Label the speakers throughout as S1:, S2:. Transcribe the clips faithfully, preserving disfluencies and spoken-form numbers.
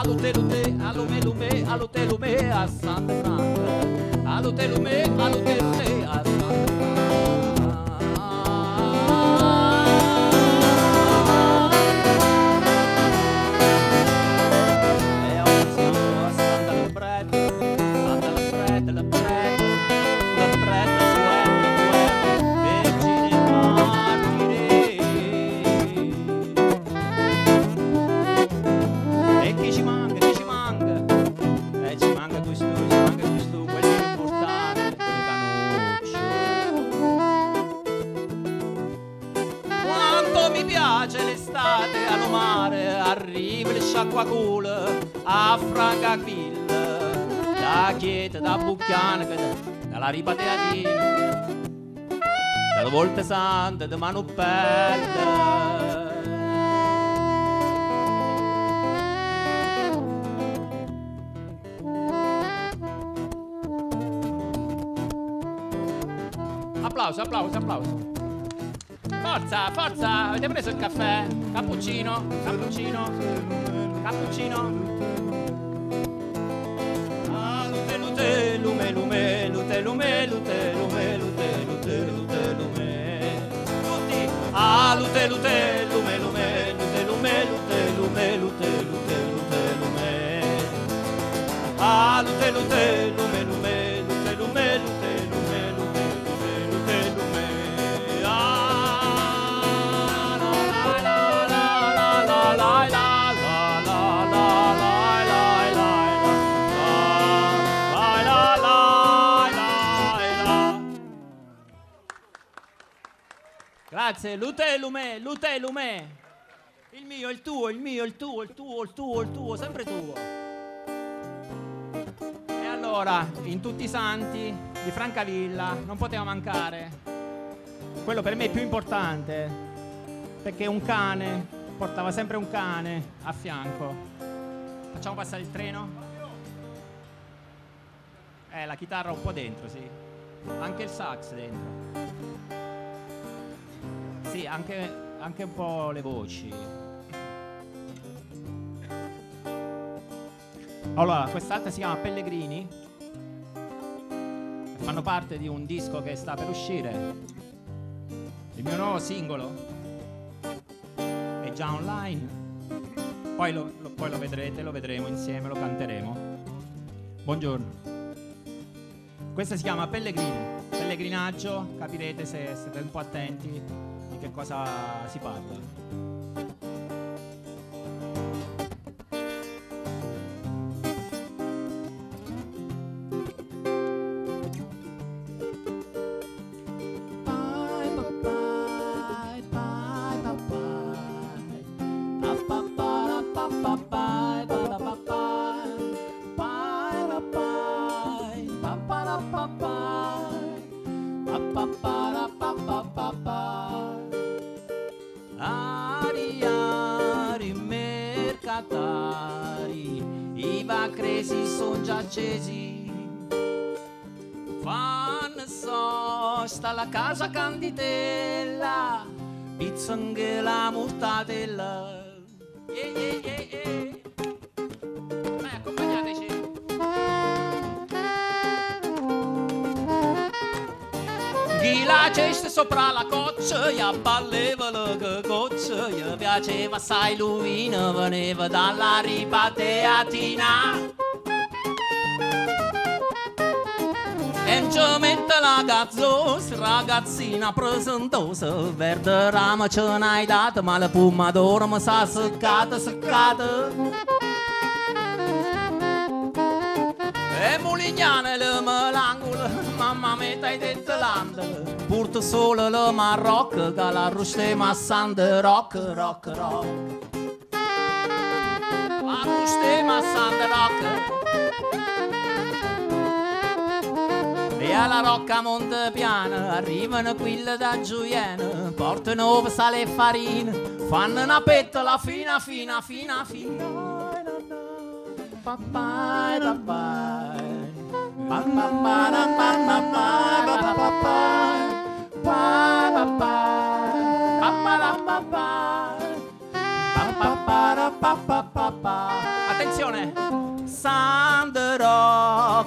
S1: Alute lute, alume lume, alute lume a Santa Franca. Alute lume, alute lume a Santa sciacquaculo a Francavilla, da chieta, da bucchiana, dalla ripateatina, dalla volta santa, da manupetta. Applauso, applauso, applauso. Forza, forza, avete preso il caffè? Cappuccino, cappuccino, cappuccino. Ah, lute, lute, lume, lume, lute, lume, lute, lume, lute, lute, lute, lume. Tutti. Ah, lute, lute, lume, lume, lute, lume, lute, lume, lute, lute, lute, lume. Ah, lute, lute, lume, lume, lute, lume, lute, lume, lute, lute, lute, lume. Grazie, lute lume, lute lume. Il mio, il tuo, il mio, il tuo, il tuo, il tuo, il tuo, sempre tuo. E allora, in tutti i santi di Francavilla non poteva mancare quello per me più importante, perché un cane portava sempre un cane a fianco. Facciamo passare il treno? Eh, la chitarra un po' dentro, sì. Anche il sax dentro. Sì, anche, anche un po' le voci. Allora, quest'altra si chiama Pellegrini. Fanno parte di un disco che sta per uscire. Il mio nuovo singolo è già online. Poi lo, lo, poi lo vedrete, lo vedremo insieme, lo canteremo. Buongiorno. Questa si chiama Pellegrini. Pellegrinaggio, capirete se siete un po' attenti di che cosa si parla. Fanno sosta la casa canditella, pizza anche la mortadella. Yeah, yeah, yeah, yeah. Dai, accompagnateci. Chi la cesta sopra la coccia, gli abballeva la coccia, gli piaceva assai l'uvina, veniva dalla ripateatina. E non ci mette la gazzosa, ragazzina presentosa, verde rama ce n'hai data, ma la pomadora mi sa seccata, seccata. E Mulignana le melangole, mamma mia t'hai detto l'anda, porta solo la marocca, che la rustema sande rock, rock, rock. La rustema sande rock. E alla Rocca Montepiana arrivano quelle da Giuliana, portano ove sale e farina, fanno una pettola fina, fina, fina, fina. Papai, papai, attenzione!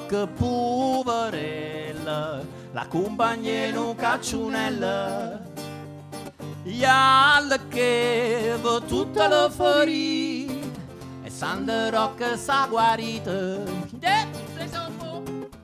S1: che poverella, la compagnia in un cacciunella. Yalla che va tutta la ferita e Sandra Rock s'ha guarita. Eh, sei soppo.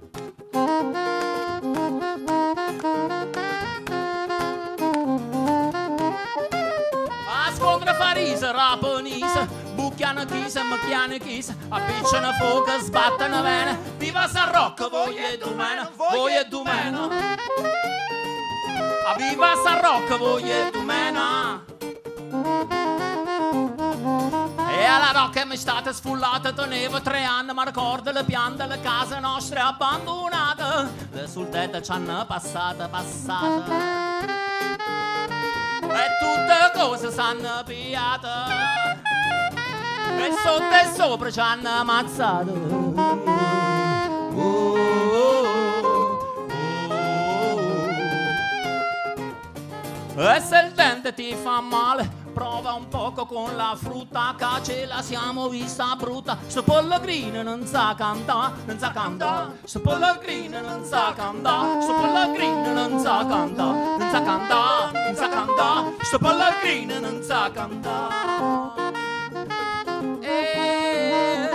S1: A scontra farisa, raponisa, bucchiano chisa, macchiano chisa, appicciano fuoco, sbattono vene. Viva San Rocco, voi e domeno, voi e domeno. Viva San Rocco, voi e domeno. E alla Rocca mi state sfullata, tenevo tre anni, ma ricordo le piante, le case nostre abbandonate. Le sul tetto ci hanno passate, passate. E tutte cose s'hanno piate. E sotto e sopra ci hanno ammazzato. Oh, oh, oh. E se il dente ti fa male, prova un poco con la frutta, che ce la siamo vista brutta. Se Pellegrino non sa cantare, non sa cantare. Se Pellegrino non sa cantare, se Pellegrino non sa cantare, non sa cantare, non sa cantare. Se Pellegrino non sa cantare. Eh,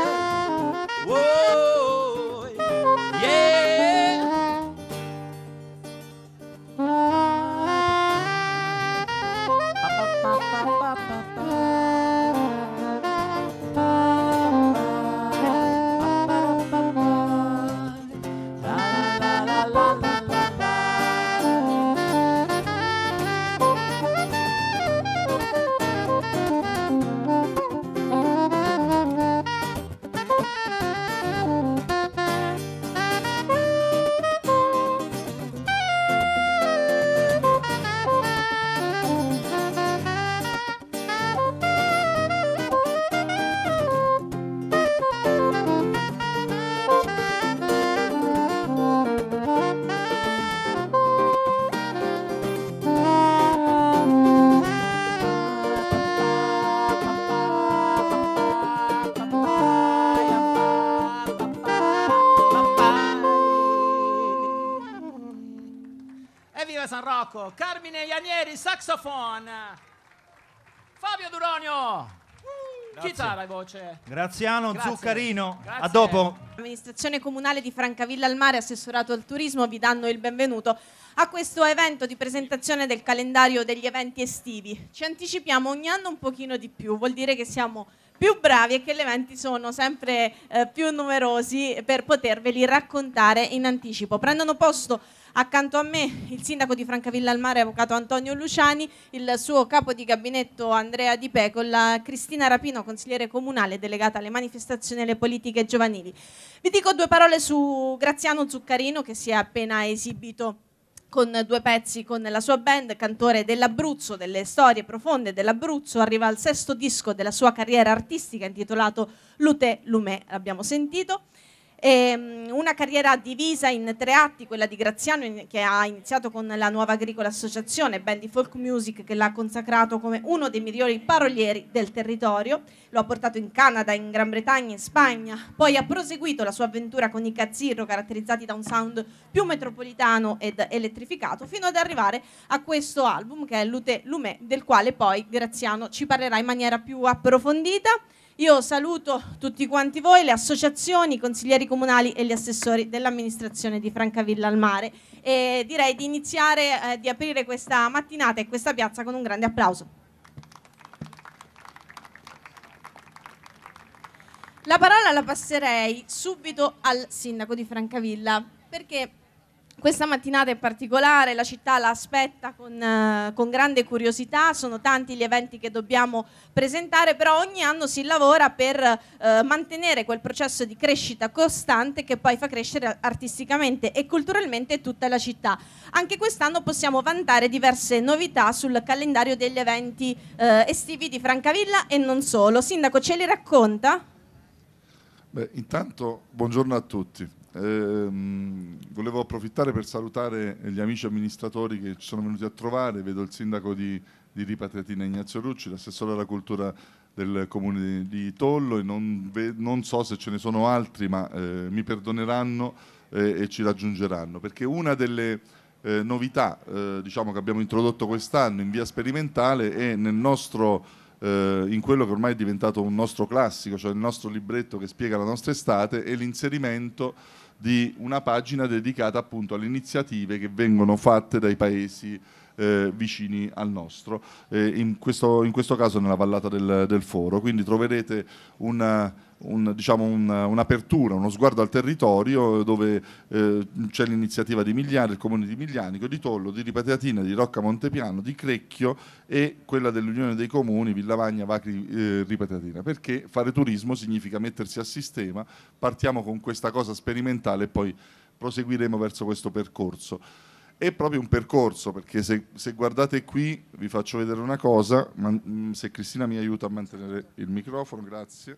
S1: oh, yeah. San Rocco, Carmine Ianieri, saxophone, Fabio Duronio, uh, chitarra e voce.
S2: Graziano
S1: Grazie.
S2: Zuccarino,
S1: Grazie.
S2: a dopo.
S3: L'amministrazione comunale di Francavilla al Mare, assessorato al turismo, vi danno il benvenuto a questo evento di presentazione del calendario degli eventi estivi. Ci anticipiamo ogni anno un pochino di più, vuol dire che siamo più bravi e che gli eventi sono sempre eh, più numerosi per poterveli raccontare in anticipo. Prendono posto accanto a me il sindaco di Francavilla al Mare, avvocato Antonio Luciani, il suo capo di gabinetto Andrea Di Pecola, Cristina Rapino, consigliere comunale delegata alle manifestazioni e alle politiche giovanili. Vi dico due parole su Graziano Zuccarino, che si è appena esibito con due pezzi con la sua band, cantore dell'Abruzzo, delle storie profonde dell'Abruzzo. Arriva al sesto disco della sua carriera artistica intitolato Lute Lumè, l'abbiamo sentito. E, um, una carriera divisa in tre atti, quella di Graziano, in, che ha iniziato con la Nuova Agricola Associazione, band di folk music che l'ha consacrato come uno dei migliori parolieri del territorio. Lo ha portato in Canada, in Gran Bretagna, in Spagna. Poi ha proseguito la sua avventura con i Cazzirro, caratterizzati da un sound più metropolitano ed elettrificato, fino ad arrivare a questo album che è Lute Lumè, del quale poi Graziano ci parlerà in maniera più approfondita. Io saluto tutti quanti voi, le associazioni, i consiglieri comunali e gli assessori dell'amministrazione di Francavilla al Mare, e direi di iniziare, eh, di aprire questa mattinata e questa piazza con un grande applauso. La parola la passerei subito al sindaco di Francavilla, perché questa mattinata è particolare, la città la aspetta con, uh, con grande curiosità, sono tanti gli eventi che dobbiamo presentare, però ogni anno si lavora per uh, mantenere quel processo di crescita costante che poi fa crescere artisticamente e culturalmente tutta la città. Anche quest'anno possiamo vantare diverse novità sul calendario degli eventi uh, estivi di Francavilla e non solo. Sindaco, ce li racconta?
S4: Beh, intanto buongiorno a tutti. Ehm, volevo approfittare per salutare gli amici amministratori che ci sono venuti a trovare. Vedo il sindaco di, di Ripatriatina Ignazio Rucci, l'assessore alla cultura del comune di, di Tollo e non, ve, non so se ce ne sono altri, ma eh, mi perdoneranno eh, e ci raggiungeranno, perché una delle eh, novità eh, diciamo che abbiamo introdotto quest'anno in via sperimentale è nel nostro, eh, in quello che ormai è diventato un nostro classico, cioè il nostro libretto che spiega la nostra estate, è l'inserimento di una pagina dedicata appunto alle iniziative che vengono fatte dai paesi Eh, vicini al nostro, eh, in, questo, in questo caso nella vallata del, del Foro. Quindi troverete una, un, diciamo un, un'apertura, uno sguardo al territorio dove eh, c'è l'iniziativa di Migliani, del comune di Miglianico, di Tollo, di Ripatatina, di Rocca Montepiano, di Crecchio e quella dell'Unione dei Comuni, Villavagna, Vacri, eh, Ripatatina. Perché fare turismo significa mettersi a sistema, partiamo con questa cosa sperimentale e poi proseguiremo verso questo percorso. È proprio un percorso, perché se, se guardate qui, vi faccio vedere una cosa, ma, se Cristina mi aiuta a mantenere il microfono, grazie.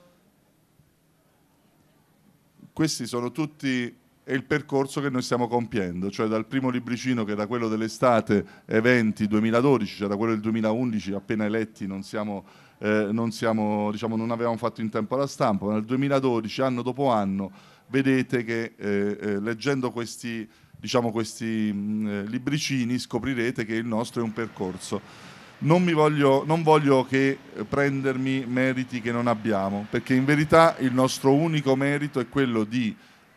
S4: Questi sono tutti, è il percorso che noi stiamo compiendo, cioè dal primo libricino che era quello dell'estate, eventi duemiladodici, c'era quello del duemilaundici, appena eletti non siamo, eh, non, siamo, diciamo, non avevamo fatto in tempo la stampa, ma nel duemiladodici, anno dopo anno, vedete che eh, eh, leggendo questi... diciamo questi mh, libricini scoprirete che il nostro è un percorso. Non, mi voglio, non voglio che prendermi meriti che non abbiamo, perché in verità il nostro unico merito è quello di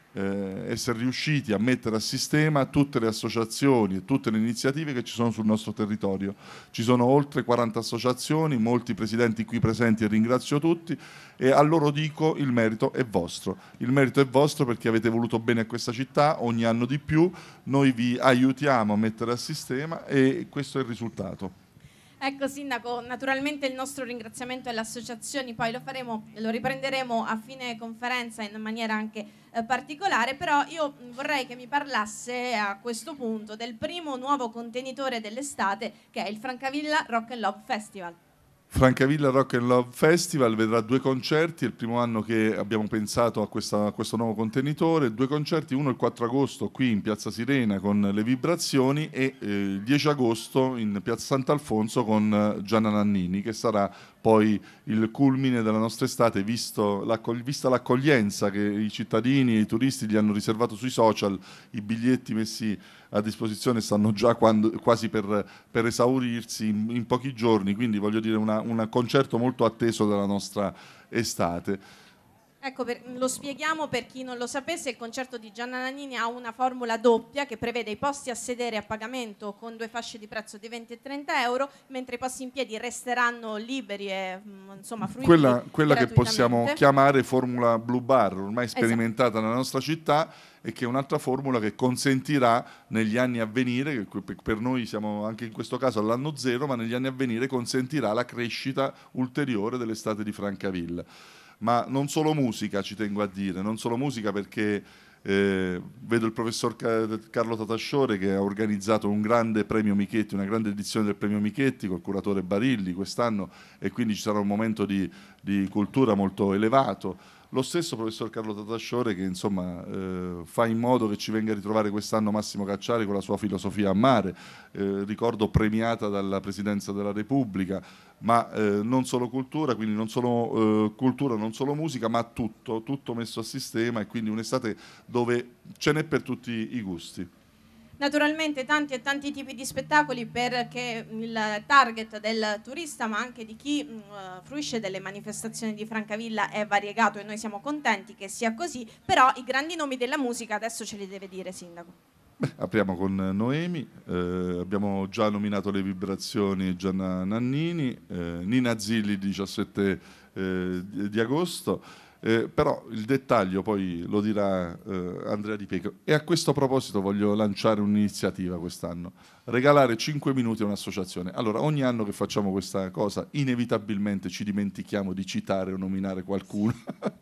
S4: eh, essere riusciti a mettere a sistema tutte le associazioni e tutte le iniziative che ci sono sul nostro territorio. Ci sono oltre quaranta associazioni, molti presidenti qui presenti e ringrazio tutti, e a loro dico il merito è vostro. Il merito è vostro perché avete voluto bene a questa città, ogni anno di più, noi vi aiutiamo a mettere a sistema e questo è il risultato.
S3: Ecco Sindaco, naturalmente il nostro ringraziamento alle associazioni, poi lo faremo, lo riprenderemo a fine conferenza in maniera anche eh, particolare, però io vorrei che mi parlasse a questo punto del primo nuovo contenitore dell'estate che è il Francavilla Rock and Love Festival.
S4: Francavilla Rock and Love Festival vedrà due concerti, è il primo anno che abbiamo pensato a, questa, a questo nuovo contenitore, due concerti, uno il quattro agosto qui in Piazza Sirena con le vibrazioni e eh, il dieci agosto in Piazza Sant'Alfonso con eh, Gianna Nannini, che sarà poi il culmine della nostra estate, visto l'accog- vista l'accoglienza che i cittadini e i turisti gli hanno riservato sui social. I biglietti messi a disposizione stanno già quando, quasi per, per esaurirsi in, in pochi giorni, quindi voglio dire una, un concerto molto atteso della nostra estate.
S3: Ecco, per, lo spieghiamo per chi non lo sapesse, il concerto di Gianna Nannini ha una formula doppia che prevede i posti a sedere a pagamento con due fasce di prezzo di venti e trenta euro, mentre i posti in piedi resteranno liberi e insomma fruibili.
S4: Quella, quella che possiamo chiamare formula Blue Bar, ormai sperimentata esatto. nella nostra città, e che è un'altra formula che consentirà negli anni a venire, che per noi siamo anche in questo caso all'anno zero, ma negli anni a venire consentirà la crescita ulteriore dell'estate di Francavilla. Ma non solo musica, ci tengo a dire, non solo musica perché eh, vedo il professor Carlo Tatasciore che ha organizzato un grande premio Michetti, una grande edizione del premio Michetti col curatore Barilli quest'anno, e quindi ci sarà un momento di, di cultura molto elevato. Lo stesso professor Carlo Tatasciore che insomma eh, fa in modo che ci venga a ritrovare quest'anno Massimo Cacciari con la sua filosofia a mare, eh, ricordo premiata dalla Presidenza della Repubblica, ma eh, non solo cultura, quindi non solo eh, cultura, non solo musica, ma tutto, tutto messo a sistema, e quindi un'estate dove ce n'è per tutti i gusti.
S3: Naturalmente tanti e tanti tipi di spettacoli perché il target del turista ma anche di chi mh, fruisce delle manifestazioni di Francavilla è variegato e noi siamo contenti che sia così, però i grandi nomi della musica adesso ce li deve dire Sindaco.
S4: Beh, apriamo con Noemi, eh, abbiamo già nominato le vibrazioni Gianna Nannini, eh, Nina Zilli il diciassette eh, di agosto. Eh, però il dettaglio poi lo dirà eh, Andrea Di Pietro. E a questo proposito voglio lanciare un'iniziativa quest'anno: regalare cinque minuti a un'associazione. Allora, ogni anno che facciamo questa cosa inevitabilmente ci dimentichiamo di citare o nominare qualcuno.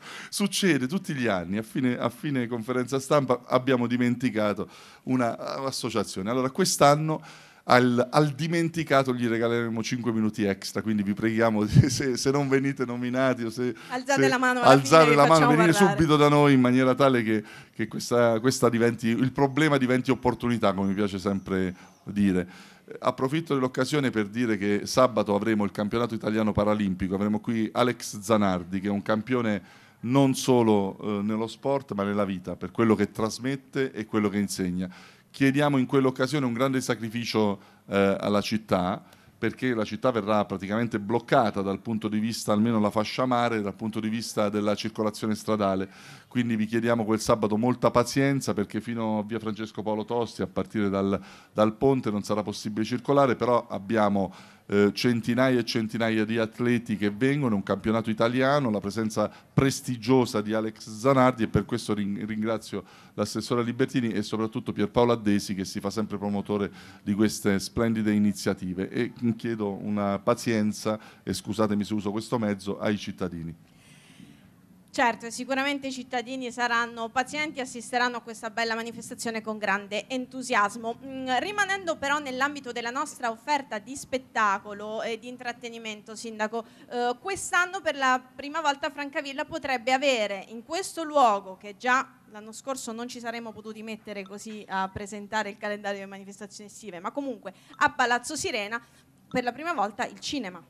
S4: Succede tutti gli anni, a fine, a fine conferenza stampa abbiamo dimenticato un'associazione. Allora quest'anno Al, al dimenticato gli regaleremo cinque minuti extra, quindi vi preghiamo se, se non venite nominati o se
S3: alzate
S4: se,
S3: la mano,
S4: alzare la mano, venire
S3: parlare.
S4: subito da noi in maniera tale che, che questa, questa diventi, il problema diventi opportunità, come mi piace sempre dire. Approfitto dell'occasione per dire che sabato avremo il campionato italiano paralimpico, avremo qui Alex Zanardi, che è un campione non solo eh, nello sport ma nella vita, per quello che trasmette e quello che insegna. Chiediamo in quell'occasione un grande sacrificio eh, alla città, perché la città verrà praticamente bloccata dal punto di vista, almeno la fascia mare, dal punto di vista della circolazione stradale. Quindi vi chiediamo quel sabato molta pazienza, perché fino a via Francesco Paolo Tosti, a partire dal, dal ponte, non sarà possibile circolare, però abbiamo eh, centinaia e centinaia di atleti che vengono, un campionato italiano, la presenza prestigiosa di Alex Zanardi, e per questo ring- ringrazio l'assessore Libertini e soprattutto Pierpaolo Addesi, che si fa sempre promotore di queste splendide iniziative, e chiedo una pazienza, e scusatemi se uso questo mezzo, ai cittadini.
S3: Certo, sicuramente i cittadini saranno pazienti e assisteranno a questa bella manifestazione con grande entusiasmo. Mm, rimanendo però nell'ambito della nostra offerta di spettacolo e di intrattenimento, Sindaco, eh, quest'anno per la prima volta Francavilla potrebbe avere in questo luogo, che già l'anno scorso non ci saremmo potuti mettere così a presentare il calendario delle manifestazioni estive, ma comunque a Palazzo Sirena, per la prima volta il cinema.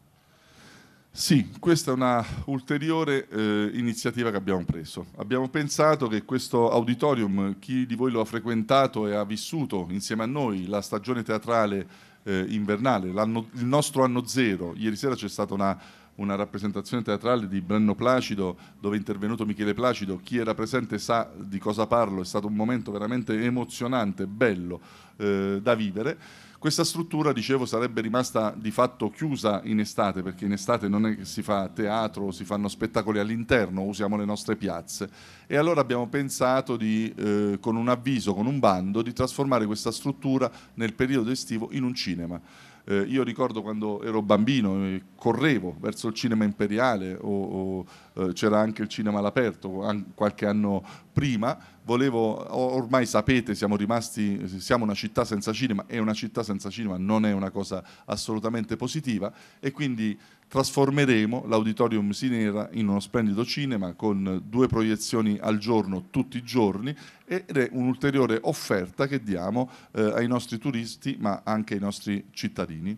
S4: Sì, questa è una ulteriore eh, iniziativa che abbiamo preso. Abbiamo pensato che questo auditorium, chi di voi lo ha frequentato e ha vissuto insieme a noi la stagione teatrale eh, invernale, il nostro anno zero, ieri sera c'è stata una, una rappresentazione teatrale di Brenno Placido, dove è intervenuto Michele Placido, chi era presente sa di cosa parlo, è stato un momento veramente emozionante, bello eh, da vivere. Questa struttura, dicevo, sarebbe rimasta di fatto chiusa in estate, perché in estate non è che si fa teatro, si fanno spettacoli all'interno, usiamo le nostre piazze. E allora abbiamo pensato di, eh, con un avviso, con un bando, di trasformare questa struttura nel periodo estivo in un cinema. Eh, io ricordo quando ero bambino e correvo verso il cinema imperiale, o, o eh, c'era anche il cinema all'aperto an- qualche anno prima. Volevo, ormai sapete, siamo rimasti, siamo una città senza cinema, e una città senza cinema non è una cosa assolutamente positiva, e quindi trasformeremo l'Auditorium Sinera in uno splendido cinema con due proiezioni al giorno tutti i giorni, ed è un'ulteriore offerta che diamo eh, ai nostri turisti ma anche ai nostri cittadini.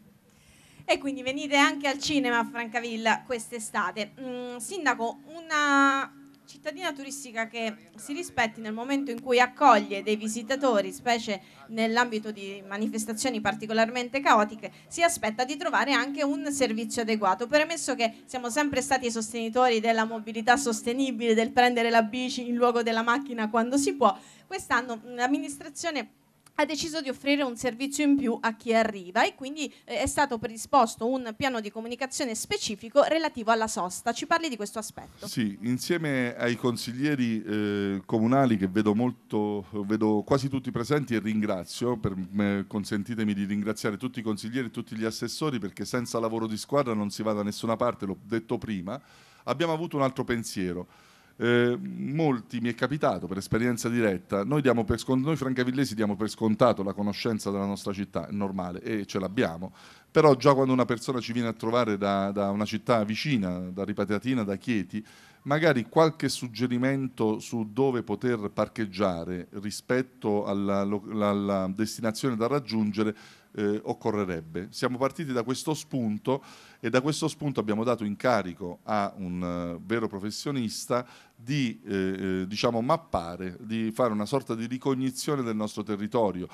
S3: E quindi venite anche al cinema a Francavilla quest'estate. Mm, Sindaco, una cittadina turistica che si rispetti nel momento in cui accoglie dei visitatori, specie nell'ambito di manifestazioni particolarmente caotiche, si aspetta di trovare anche un servizio adeguato. Premesso che siamo sempre stati sostenitori della mobilità sostenibile, del prendere la bici in luogo della macchina quando si può, quest'anno l'amministrazione ha deciso di offrire un servizio in più a chi arriva, e quindi eh, è stato predisposto un piano di comunicazione specifico relativo alla sosta. Ci parli di questo aspetto?
S4: Sì, insieme ai consiglieri eh, comunali, che vedo molto, vedo quasi tutti presenti, e ringrazio, per me, consentitemi di ringraziare tutti i consiglieri e tutti gli assessori, perché senza lavoro di squadra non si va da nessuna parte, l'ho detto prima. Abbiamo avuto un altro pensiero. Eh, molti, mi è capitato per esperienza diretta, noi, diamo per scont- noi francavillesi diamo per scontato la conoscenza della nostra città, è normale, e ce l'abbiamo, però già quando una persona ci viene a trovare da, da una città vicina, da Ripatatina, da Chieti, magari qualche suggerimento su dove poter parcheggiare rispetto alla, alla destinazione da raggiungere eh, occorrerebbe. Siamo partiti da questo spunto, e da questo spunto abbiamo dato incarico a un uh, vero professionista di eh, diciamo mappare, di fare una sorta di ricognizione del nostro territorio.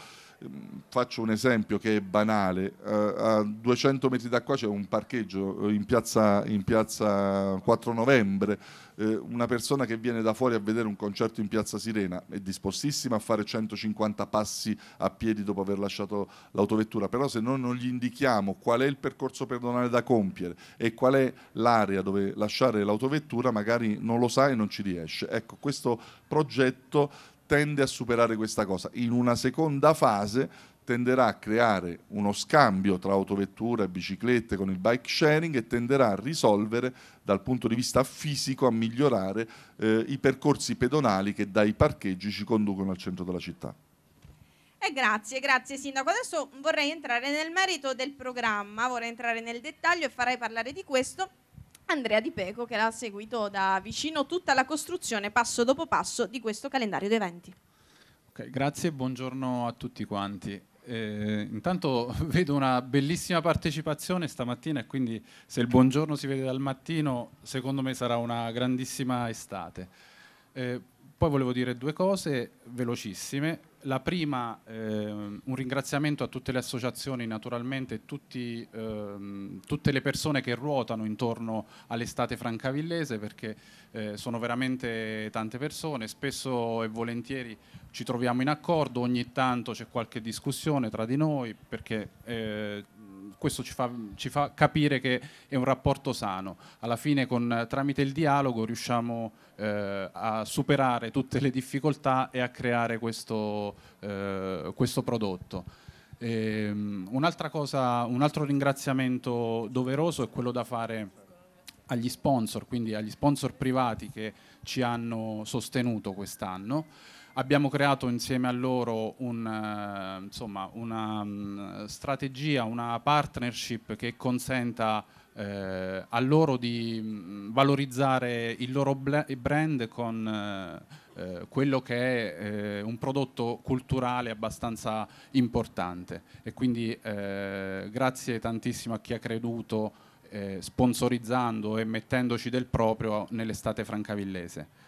S4: Faccio un esempio che è banale: uh, a duecento metri da qua c'è un parcheggio in piazza, in piazza quattro novembre. Uh, una persona che viene da fuori a vedere un concerto in piazza Sirena è dispostissima a fare centocinquanta passi a piedi dopo aver lasciato l'autovettura, però se noi non gli indichiamo qual è il percorso pedonale da compiere e qual è l'area dove lasciare l'autovettura, magari non lo sa e non ci riesce. Ecco, questo progetto tende a superare questa cosa. In una seconda fase tenderà a creare uno scambio tra autovettura e biciclette con il bike sharing, e tenderà a risolvere dal punto di vista fisico, a migliorare eh, i percorsi pedonali che dai parcheggi ci conducono al centro della città.
S3: Eh, grazie, grazie Sindaco. Adesso vorrei entrare nel merito del programma, vorrei entrare nel dettaglio e farei parlare di questo Andrea Di Peco, che ha seguito da vicino tutta la costruzione, passo dopo passo, di questo calendario di eventi.
S2: Okay, grazie, buongiorno a tutti quanti. eh, intanto vedo una bellissima partecipazione stamattina e quindi se il buongiorno si vede dal mattino, secondo me sarà una grandissima estate. Eh, poi volevo dire due cose velocissime. La prima, eh, un ringraziamento a tutte le associazioni naturalmente e tutti, ehm, tutte le persone che ruotano intorno all'estate francavillese, perché eh, sono veramente tante persone, spesso e volentieri ci troviamo in accordo, ogni tanto c'è qualche discussione tra di noi, perché eh, questo ci fa, ci fa capire che è un rapporto sano. Alla fine con, tramite il dialogo riusciamo eh, a superare tutte le difficoltà e a creare questo, eh, questo prodotto. Ehm, un'altra cosa, un altro ringraziamento doveroso è quello da fare agli sponsor, quindi agli sponsor privati che ci hanno sostenuto quest'anno. Abbiamo creato insieme a loro un, uh, insomma, una um, strategia, una partnership che consenta eh, a loro di mh, valorizzare il loro brand con eh, eh, quello che è eh, un prodotto culturale abbastanza importante. E quindi eh, grazie tantissimo a chi ha creduto eh, sponsorizzando e mettendoci del proprio nell'estate francavillese.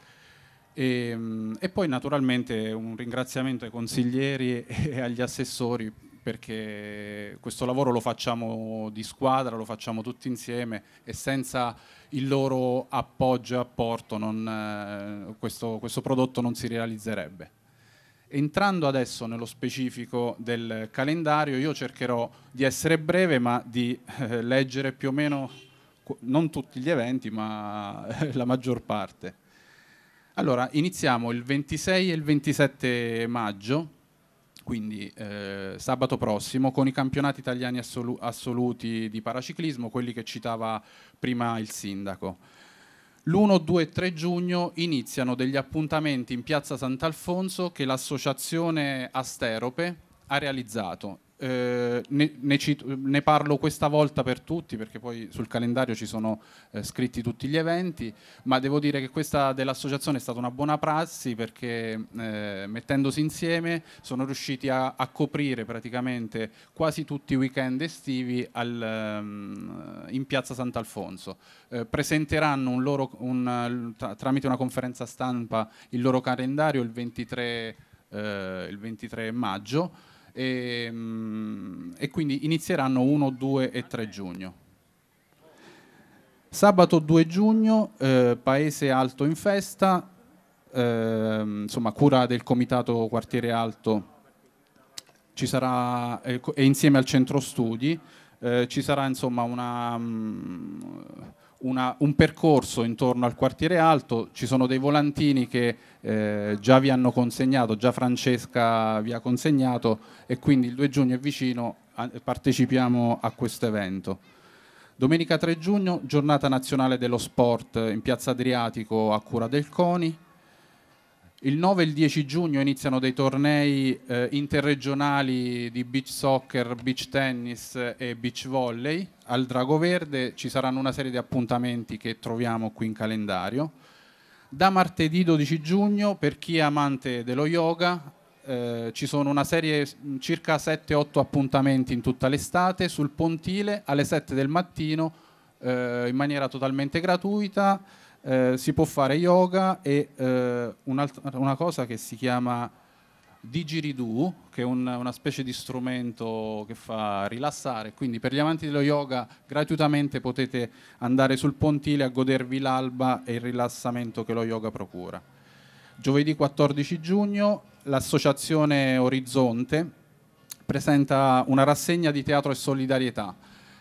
S2: E, e poi naturalmente un ringraziamento ai consiglieri e agli assessori, perché questo lavoro lo facciamo di squadra, lo facciamo tutti insieme e senza il loro appoggio e apporto non, eh, questo, questo prodotto non si realizzerebbe. Entrando adesso nello specifico del calendario, io cercherò di essere breve ma di eh, leggere più o meno non tutti gli eventi ma la maggior parte. Allora, iniziamo il ventisei e il ventisette maggio, quindi eh, sabato prossimo, con i campionati italiani assolu- assoluti di paraciclismo, quelli che citava prima il sindaco. L'uno, due e tre giugno iniziano degli appuntamenti in piazza Sant'Alfonso che l'associazione Asterope ha realizzato. Eh, ne, ne, cito, ne parlo questa volta per tutti perché poi sul calendario ci sono eh, scritti tutti gli eventi, ma devo dire che questa dell'associazione è stata una buona prassi perché eh, mettendosi insieme sono riusciti a, a coprire praticamente quasi tutti i weekend estivi al, um, in piazza Sant'Alfonso. Eh, presenteranno un loro, un, tra, tramite una conferenza stampa il loro calendario il ventitré, eh, il ventitré maggio. E, e quindi inizieranno uno, due e tre giugno. Sabato due giugno, eh, Paese Alto in festa, eh, insomma cura del Comitato Quartiere Alto, ci sarà, eh, e insieme al centro studi, eh, ci sarà insomma una... Um, Una, un percorso intorno al quartiere alto, ci sono dei volantini che eh, già vi hanno consegnato, già Francesca vi ha consegnato e quindi il due giugno è vicino, a, partecipiamo a questo evento. Domenica tre giugno, giornata nazionale dello sport in Piazza Adriatico a cura del CONI. Il nove e il dieci giugno iniziano dei tornei eh, interregionali di beach soccer, beach tennis e beach volley. Al Drago Verde ci saranno una serie di appuntamenti che troviamo qui in calendario. Da martedì dodici giugno, per chi è amante dello yoga, eh, ci sono una serie, circa sette otto appuntamenti in tutta l'estate sul Pontile alle sette del mattino eh, in maniera totalmente gratuita. Eh, si può fare yoga e eh, una cosa che si chiama Didgeridoo, che è un, una specie di strumento che fa rilassare, quindi per gli amanti dello yoga gratuitamente potete andare sul Pontile a godervi l'alba e il rilassamento che lo yoga procura. Giovedì quattordici giugno l'associazione Orizzonte presenta una rassegna di teatro e solidarietà.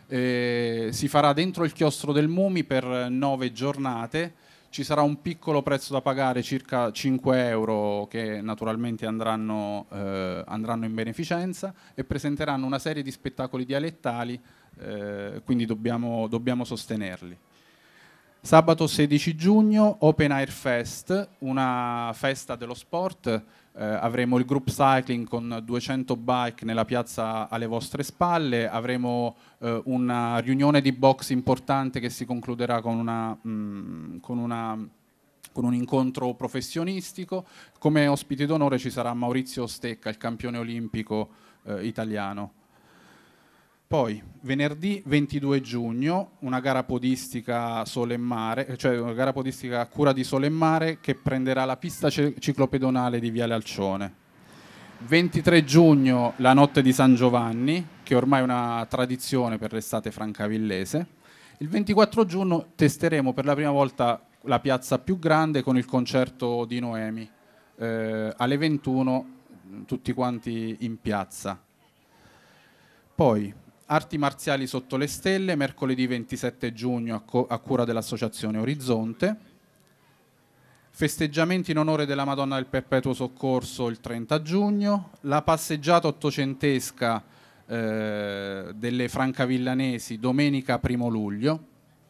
S2: Eh, si farà dentro il chiostro del Mumi per nove giornate, ci sarà un piccolo prezzo da pagare, circa cinque euro, che naturalmente andranno, eh, andranno in beneficenza e presenteranno una serie di spettacoli dialettali, eh, quindi dobbiamo, dobbiamo sostenerli. Sabato sedici giugno, Open Air Fest, una festa dello sport. Eh, avremo il group cycling con duecento bike nella piazza alle vostre spalle, avremo eh, una riunione di box importante che si concluderà con una, mh, con una con un incontro professionistico. Come ospite d'onore ci sarà Maurizio Stecca, il campione olimpico eh, italiano. Poi venerdì ventidue giugno una gara podistica Sole e Mare, cioè una gara podistica a cura di Sole e Mare che prenderà la pista ciclopedonale di Viale Alcione. ventitré giugno la notte di San Giovanni, che ormai è una tradizione per l'estate francavillese. Il ventiquattro giugno testeremo per la prima volta la piazza più grande con il concerto di Noemi. Eh, alle ventuno tutti quanti in piazza. Poi arti marziali sotto le stelle, mercoledì ventisette giugno a, co- a cura dell'Associazione Orizzonte. Festeggiamenti in onore della Madonna del Perpetuo Soccorso il trenta giugno. La passeggiata ottocentesca eh, delle Francavillanesi domenica primo luglio.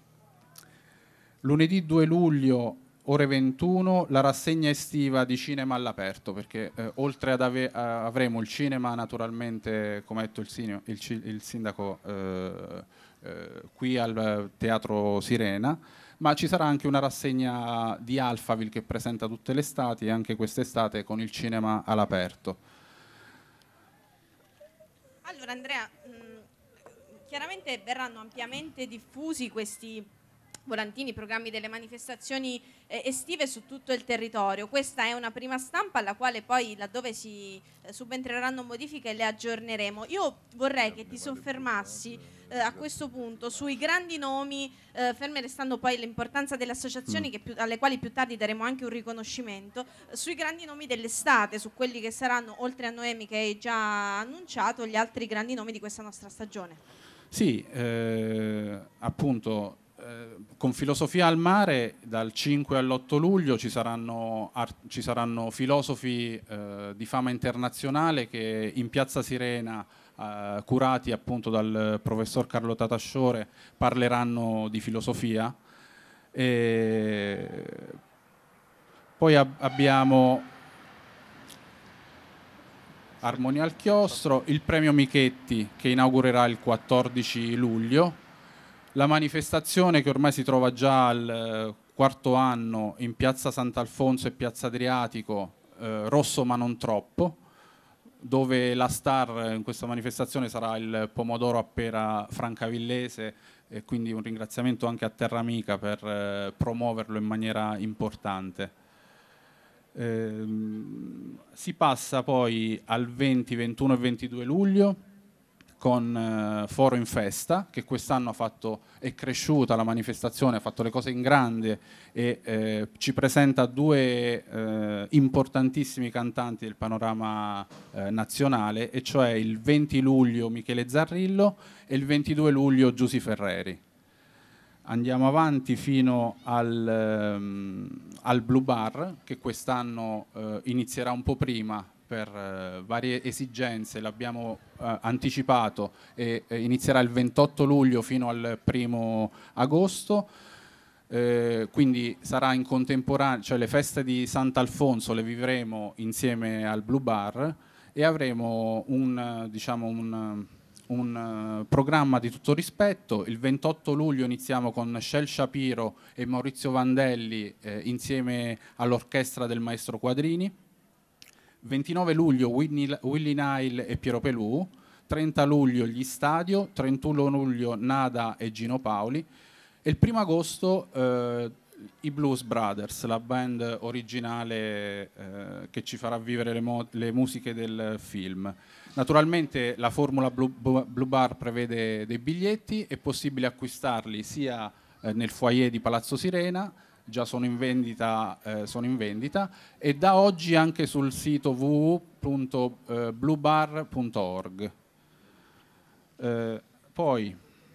S2: Lunedì due luglio ore ventuno la rassegna estiva di cinema all'aperto, perché eh, oltre ad ave- a- avremo il cinema naturalmente, come ha detto il, sino- il, ci- il sindaco, eh, eh, qui al Teatro Sirena, ma ci sarà anche una rassegna di Alphaville che presenta tutte le estati e anche quest'estate con il cinema all'aperto.
S3: Allora Andrea, mh, chiaramente verranno ampiamente diffusi questi volantini, programmi delle manifestazioni eh, estive su tutto il territorio. Questa è una prima stampa alla quale poi, laddove si eh, subentreranno modifiche, le aggiorneremo. Io vorrei che ti soffermassi eh, a questo punto sui grandi nomi, eh, ferme restando poi l'importanza delle associazioni
S2: Mm.
S3: che più, alle quali più tardi daremo anche un riconoscimento, eh, sui grandi nomi dell'estate, su quelli che saranno, oltre a Noemi che hai già annunciato, gli altri grandi nomi di questa nostra stagione.
S2: Sì, eh, appunto, eh, con Filosofia al Mare dal cinque all'otto luglio ci saranno, ar- ci saranno filosofi eh, di fama internazionale che in Piazza Sirena, eh, curati appunto dal professor Carlo Tatasciore, parleranno di filosofia. E poi ab- abbiamo Armonia al Chiostro, il premio Michetti che inaugurerà il quattordici luglio, la manifestazione che ormai si trova già al eh, quarto anno in Piazza Sant'Alfonso e Piazza Adriatico, eh, Rosso ma non troppo, dove la star in questa manifestazione sarà il pomodoro a pera francavillese, e quindi un ringraziamento anche a Terra Amica per eh, promuoverlo in maniera importante. Ehm, si passa poi al venti, ventuno e ventidue luglio con eh, Foro in Festa, che quest'anno ha fatto, è cresciuta la manifestazione, ha fatto le cose in grande e eh, ci presenta due eh, importantissimi cantanti del panorama eh, nazionale, e cioè il venti luglio Michele Zarrillo e il ventidue luglio Giusy Ferreri. Andiamo avanti fino al, ehm, al Blue Bar, che quest'anno eh, inizierà un po' prima per eh, varie esigenze, l'abbiamo eh, anticipato, e eh, inizierà il ventotto luglio fino al primo agosto. Eh, quindi sarà in contemporanea, cioè le feste di Sant'Alfonso le vivremo insieme al Blue Bar e avremo un, diciamo, un un uh, programma di tutto rispetto. Il ventotto luglio iniziamo con Shel Shapiro e Maurizio Vandelli eh, insieme all'orchestra del maestro Quadrini. ventinove luglio Willy, Willy Nile e Piero Pelù. trenta luglio Gli Stadio, trentuno luglio Nada e Gino Paoli, e il primo agosto eh, i Blues Brothers, la band originale eh, che ci farà vivere le, mo- le musiche del film. Naturalmente la formula Blue, Blue Bar prevede dei biglietti, è possibile acquistarli sia eh, nel foyer di Palazzo Sirena, già sono in vendita, eh, sono in vendita, e da oggi anche sul sito w w w punto blue bar punto org. Eh, poi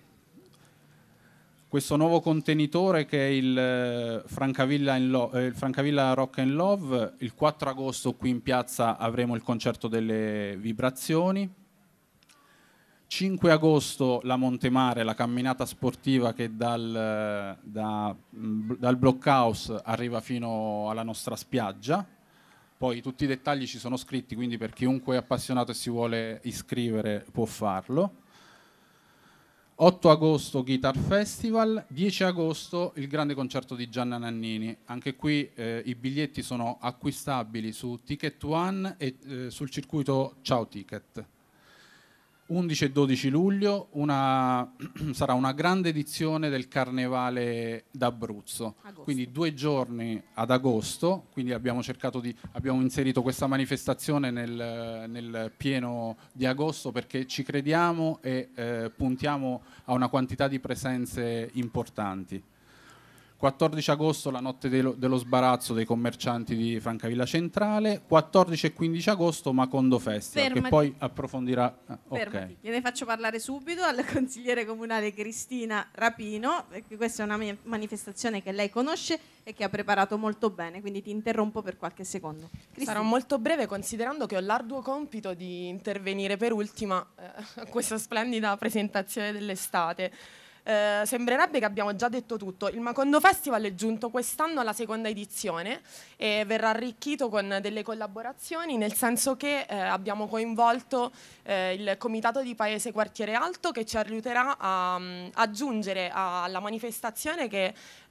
S2: questo nuovo contenitore che è il eh, Francavilla, in Lo- eh, il Francavilla Rock and Love, il quattro agosto qui in piazza avremo il concerto delle vibrazioni. cinque agosto la Montemare, la camminata sportiva che dal, da, dal Blockhouse arriva fino alla nostra spiaggia. Poi tutti i dettagli ci sono scritti, quindi per chiunque è appassionato e si vuole iscrivere può farlo. otto agosto Guitar Festival, dieci agosto il grande concerto di Gianna Nannini. Anche qui eh, i biglietti sono acquistabili su Ticket One e eh, sul circuito Ciao Ticket. undici e dodici luglio una, sarà una grande edizione del Carnevale d'Abruzzo,
S3: Agosto.
S2: Quindi due giorni ad agosto, quindi abbiamo cercato di, abbiamo inserito questa manifestazione nel, nel pieno di agosto perché ci crediamo e eh, puntiamo a una quantità di presenze importanti. quattordici agosto la notte dello, dello sbarazzo dei commercianti di Francavilla Centrale, quattordici e quindici agosto Macondo Festival,
S3: Fermati.
S2: che poi approfondirà. ah,
S3: Fermati.
S2: ok.
S3: Gliene faccio parlare subito al consigliere comunale Cristina Rapino, perché questa è una mi- manifestazione che lei conosce e che ha preparato molto bene, quindi ti interrompo per qualche secondo. Cristina.
S5: Sarò molto breve considerando che ho l'arduo compito di intervenire per ultima eh, a questa splendida presentazione dell'estate. Eh, sembrerebbe che abbiamo già detto tutto. Il Macondo Festival è giunto quest'anno alla seconda edizione e verrà arricchito con delle collaborazioni, nel senso che eh, abbiamo coinvolto eh, il Comitato di Paese Quartiere Alto, che ci aiuterà a um, aggiungere alla manifestazione che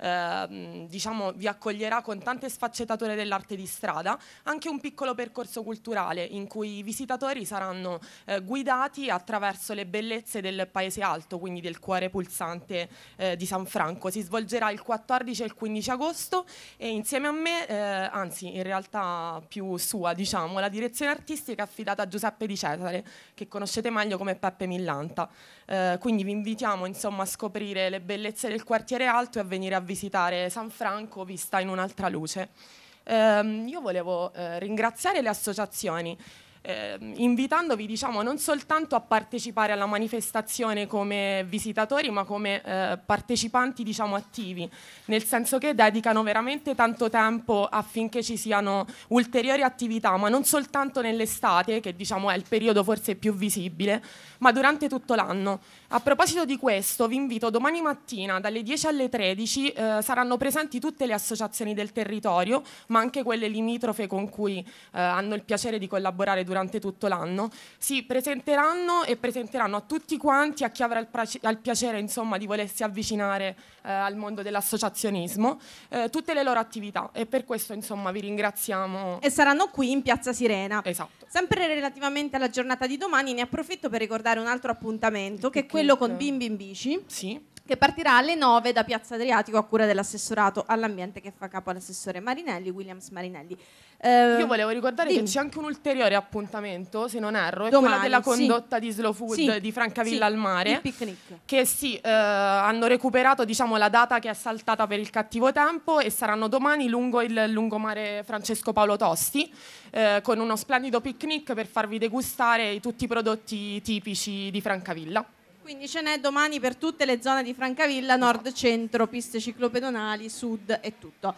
S5: eh, diciamo vi accoglierà con tante sfaccettature dell'arte di strada anche un piccolo percorso culturale in cui i visitatori saranno eh, guidati attraverso le bellezze del Paese Alto, quindi del cuore pulsante Eh, di San Franco. Si svolgerà il quattordici e il quindici agosto e insieme a me, eh, anzi in realtà più sua, diciamo, la direzione artistica è affidata a Giuseppe Di Cesare, che conoscete meglio come Peppe Millanta. Eh, quindi vi invitiamo insomma a scoprire le bellezze del quartiere alto e a venire a visitare San Franco vista in un'altra luce. Eh, io volevo eh, ringraziare le associazioni, Eh, invitandovi diciamo non soltanto a partecipare alla manifestazione come visitatori ma come eh, partecipanti diciamo attivi, nel senso che dedicano veramente tanto tempo affinché ci siano ulteriori attività, ma non soltanto nell'estate, che diciamo è il periodo forse più visibile, ma durante tutto l'anno. A proposito di questo vi invito domani mattina dalle dieci alle tredici, eh, saranno presenti tutte le associazioni del territorio, ma anche quelle limitrofe con cui eh, hanno il piacere di collaborare durante tutto l'anno. Si presenteranno e presenteranno a tutti quanti, a chi avrà il, praci- il piacere insomma di volersi avvicinare eh, al mondo dell'associazionismo, eh, tutte le loro attività, e per questo insomma vi ringraziamo.
S3: E saranno qui in Piazza Sirena.
S5: Esatto.
S3: Sempre relativamente alla giornata di domani ne approfitto per ricordare un altro appuntamento, che è quello con Bimbi in Bici,
S5: Sì.
S3: che partirà alle nove da Piazza Adriatico a cura dell'assessorato all'ambiente che fa capo all'assessore Marinelli, Williams Marinelli. Eh,
S5: Io volevo ricordare
S3: dimmi.
S5: che c'è anche un ulteriore appuntamento, se non erro, è
S3: Domani,
S5: quella della
S3: sì.
S5: condotta di Slow Food
S3: Sì,
S5: di Francavilla
S3: sì,
S5: al Mare,
S3: il picnic.
S5: che sì, eh, hanno recuperato diciamo, la data che è saltata per il cattivo tempo e saranno domani lungo il lungomare Francesco Paolo Tosti, eh, con uno splendido picnic per farvi degustare tutti i prodotti tipici di Francavilla.
S3: Quindi ce n'è domani per tutte le zone di Francavilla, nord, centro, piste ciclopedonali, sud e tutto.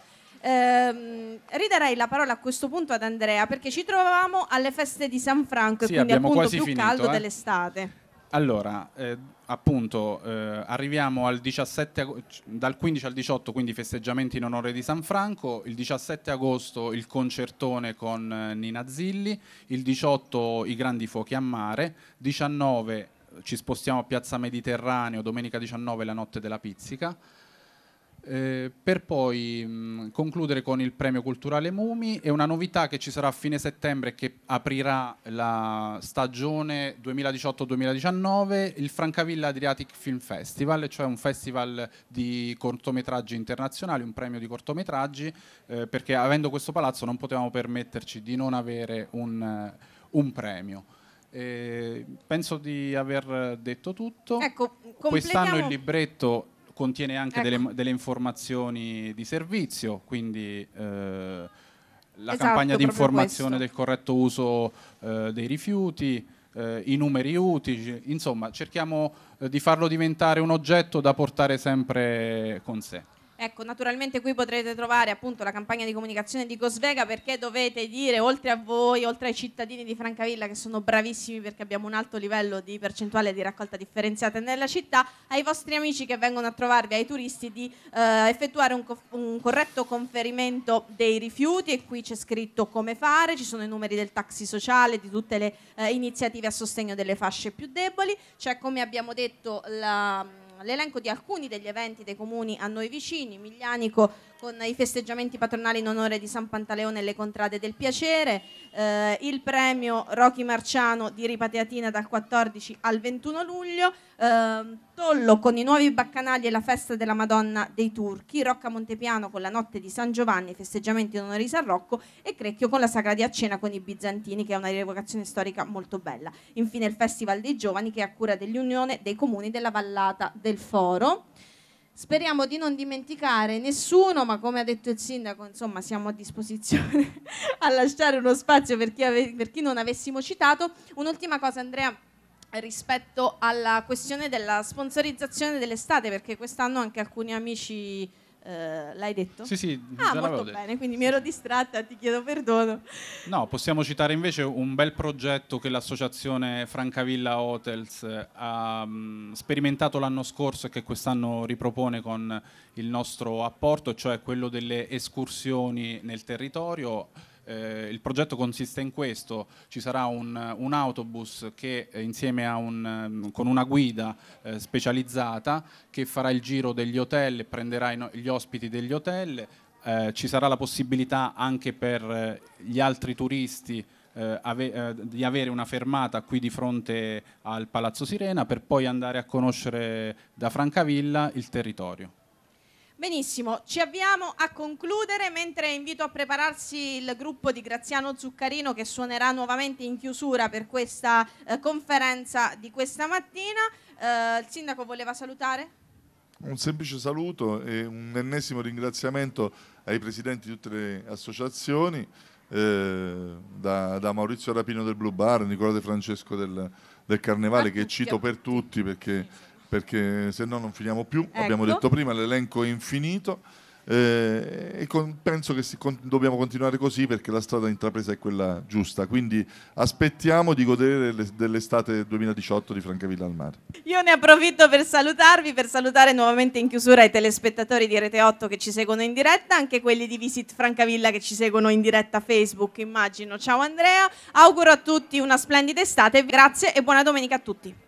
S3: Ehm, ridarei la parola a questo punto ad Andrea, perché ci trovavamo alle feste di San Franco
S2: Sì,
S3: e quindi
S2: abbiamo
S3: appunto
S2: quasi
S3: più
S2: finito,
S3: caldo
S2: eh.
S3: dell'estate.
S2: Allora, eh, appunto, eh, arriviamo al diciassette ag- dal quindici al diciotto, quindi festeggiamenti in onore di San Franco. Il diciassette agosto il concertone con eh, Nina Zilli, il diciotto i grandi fuochi a mare, diciannove ci spostiamo a Piazza Mediterraneo, domenica diciannove la notte della pizzica, eh, per poi mh, concludere con il premio culturale Mumi e una novità che ci sarà a fine settembre che aprirà la stagione duemiladiciotto duemiladiciannove, il Francavilla Adriatic Film Festival, cioè un festival di cortometraggi internazionali, un premio di cortometraggi, eh, perché avendo questo palazzo non potevamo permetterci di non avere un, eh, un premio. Eh, penso di aver detto tutto.
S3: Ecco,
S2: Quest'anno
S3: completiamo-
S2: il libretto contiene anche
S3: Ecco.
S2: delle, delle informazioni di servizio, quindi eh, la
S3: Esatto,
S2: campagna di
S3: proprio
S2: informazione
S3: questo.
S2: del corretto uso eh, dei rifiuti, eh, i numeri utili, insomma cerchiamo eh, di farlo diventare un oggetto da portare sempre con sé.
S3: Ecco, naturalmente qui potrete trovare appunto la campagna di comunicazione di Cosvega, perché dovete dire, oltre a voi, oltre ai cittadini di Francavilla che sono bravissimi perché abbiamo un alto livello di percentuale di raccolta differenziata nella città, ai vostri amici che vengono a trovarvi, ai turisti, di eh, effettuare un, co un corretto conferimento dei rifiuti, e qui c'è scritto come fare, ci sono i numeri del taxi sociale, di tutte le eh, iniziative a sostegno delle fasce più deboli, c'è, come abbiamo detto, la l'elenco di alcuni degli eventi dei comuni a noi vicini, Miglianico con i festeggiamenti patronali in onore di San Pantaleone e le contrade del piacere, eh, il premio Rocky Marciano di Ripateatina dal quattordici al ventuno luglio, eh, Tollo con i nuovi baccanali e la festa della Madonna dei Turchi, Rocca Montepiano con la notte di San Giovanni, i festeggiamenti in onore di San Rocco, e Crecchio con la Sagra di Accena con i Bizantini, che è una rievocazione storica molto bella. Infine il Festival dei Giovani, che è a cura dell'Unione dei Comuni della Vallata del Foro. Speriamo di non dimenticare nessuno, ma come ha detto il sindaco, insomma, siamo a disposizione a lasciare uno spazio per chi, per chi non avessimo citato. Un'ultima cosa, Andrea, rispetto alla questione della sponsorizzazione dell'estate, perché quest'anno anche alcuni amici... Uh, l'hai detto?
S2: Sì, sì,
S3: ah,
S2: già
S3: molto
S2: detto.
S3: bene, quindi mi ero distratta, ti chiedo perdono.
S2: No, possiamo citare invece un bel progetto che l'associazione Francavilla Hotels ha um, sperimentato l'anno scorso e che quest'anno ripropone con il nostro apporto, cioè quello delle escursioni nel territorio. Eh, il progetto consiste in questo: ci sarà un, un autobus che eh, insieme a un, con una guida eh, specializzata che farà il giro degli hotel e prenderà i, gli ospiti degli hotel. Eh, ci sarà la possibilità anche per eh, gli altri turisti eh, ave, eh, di avere una fermata qui di fronte al Palazzo Sirena, per poi andare a conoscere da Francavilla il territorio.
S3: Benissimo, ci avviamo a concludere, mentre invito a prepararsi il gruppo di Graziano Zuccarino, che suonerà nuovamente in chiusura per questa eh, conferenza di questa mattina. Eh, il sindaco voleva salutare?
S4: Un semplice saluto e un ennesimo ringraziamento ai presidenti di tutte le associazioni, eh, da, da Maurizio Rapino del Blue Bar, Nicola De Francesco del, del Carnevale, che cito per tutti perché... perché se no non finiamo più, ecco. Abbiamo detto prima, l'elenco è infinito, eh, e con, penso che si, con, dobbiamo continuare così, perché la strada intrapresa è quella giusta, quindi aspettiamo di godere dell'estate duemiladiciotto di Francavilla al Mare.
S3: Io ne approfitto per salutarvi, per salutare nuovamente in chiusura i telespettatori di Rete otto che ci seguono in diretta, anche quelli di Visit Francavilla che ci seguono in diretta Facebook, immagino. Ciao Andrea, auguro a tutti una splendida estate, grazie e buona domenica a tutti.